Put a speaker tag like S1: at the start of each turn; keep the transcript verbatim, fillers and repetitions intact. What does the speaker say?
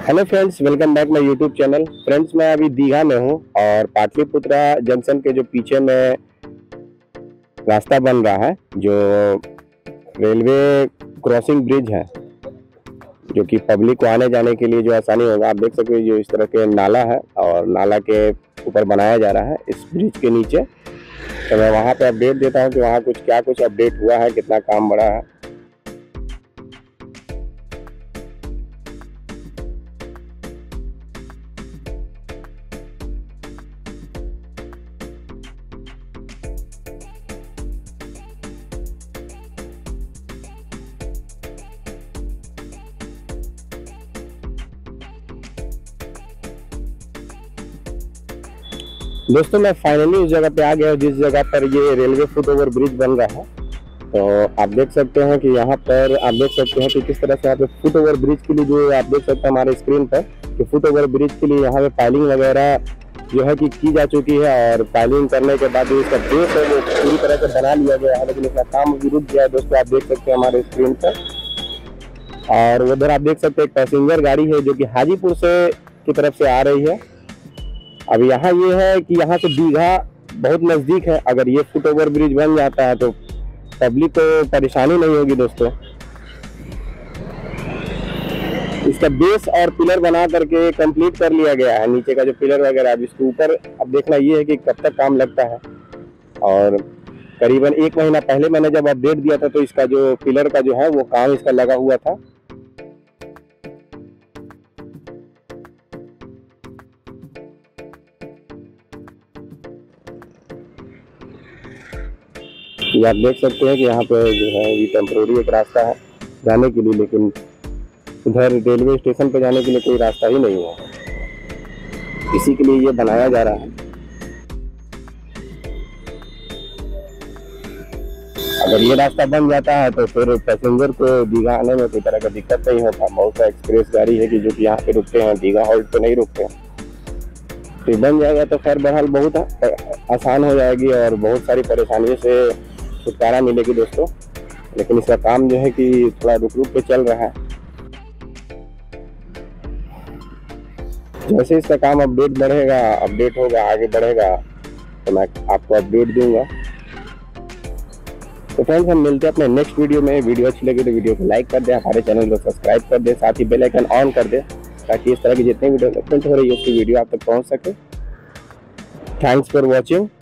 S1: Hello friends, welcome back my YouTube channel. Friends, मैं अभी दीघा में हूँ और पाटलिपुत्रा जंक्शन के जो पीछे में रास्ता बन रहा है, जो रेलवे क्रॉसिंग ब्रिज है, जो कि पब्लिक को आने जाने के लिए जो आसानी होगा। आप देख सकते हो जो इस तरह के नाला है और नाला के ऊपर बनाया जा रहा है इस ब्रिज के नीचे। तो मैं वहाँ पे अपडेट देता हूँ कि वहाँ कुछ क्या कुछ अपडेट हुआ है, कितना काम बढ़ा है। दोस्तों, मैं फाइनली उस जगह पे आ गया हूँ जिस जगह पर ये रेलवे फुट ओवर ब्रिज बन रहा है। तो आप देख सकते हैं कि यहाँ पर आप देख सकते हैं कि किस तरह से यहाँ पे फुट ओवर ब्रिज के लिए जो आप देख सकते हैं हमारे स्क्रीन पर कि फुट ओवर ब्रिज के लिए यहाँ पे पाइलिंग वगैरह जो है कि की जा चुकी है। और पाइलिंग करने के बाद जो इसका बेस है वो पूरी तरह से बना लिया गया है, लेकिन इसका काम अभी रुक गया है। दोस्तों, आप देख सकते हैं हमारे स्क्रीन पर। और उधर आप देख सकते हैं एक पैसेंजर गाड़ी है जो कि हाजीपुर से की तरफ से आ रही है। अब यहाँ ये है कि यहाँ से दीघा बहुत नज़दीक है। अगर ये फुट ओवर ब्रिज बन जाता है तो पब्लिक को परेशानी नहीं होगी। दोस्तों, इसका बेस और पिलर बना करके कंप्लीट कर लिया गया है। नीचे का जो पिलर वगैरह है, इसके ऊपर अब देखना ये है कि कब तक काम लगता है। और करीबन एक महीना पहले मैंने जब अपडेट दिया था तो इसका जो पिलर का जो है वो काम इसका लगा हुआ था। ये आप देख सकते हैं कि यहाँ पे जो है ये टेम्प्रोरी एक रास्ता है जाने के लिए, लेकिन उधर रेलवे स्टेशन पे जाने के लिए कोई रास्ता ही नहीं है। इसी के लिए ये बनाया जा रहा है। अगर ये रास्ता बन जाता है तो फिर पैसेंजर को दीघा आने में कोई तरह का दिक्कत नहीं होता। बहुत सा एक्सप्रेस गाड़ी है कि जो कि यहाँ पे रुकते हैं, दीघा हॉल्ट पे नहीं रुकते हैं। तो बन जाएगा तो खैर बहरहाल बहुत आसान हो जाएगी और बहुत सारी परेशानियों से छुटकारा मिलेगी दोस्तों। लेकिन इसका काम जो है कि थोड़ा रुक रुक के चल रहा है। जैसे इसका काम अपडेट बढ़ेगा अपडेट होगा आगे बढ़ेगा तो मैं आपको अपडेट दूंगा। तो फ्रेंड्स, हम मिलते हैं अपने नेक्स्ट वीडियो में। वीडियो अच्छी लगी तो वीडियो को लाइक कर दें, हमारे चैनल को सब्सक्राइब कर दें, साथ ही बेल आइकन ऑन कर दें ताकि इस तरह की जितने भी डेवलपमेंट हो रही है उसकी वीडियो आप तक पहुंच सके। Thanks for watching.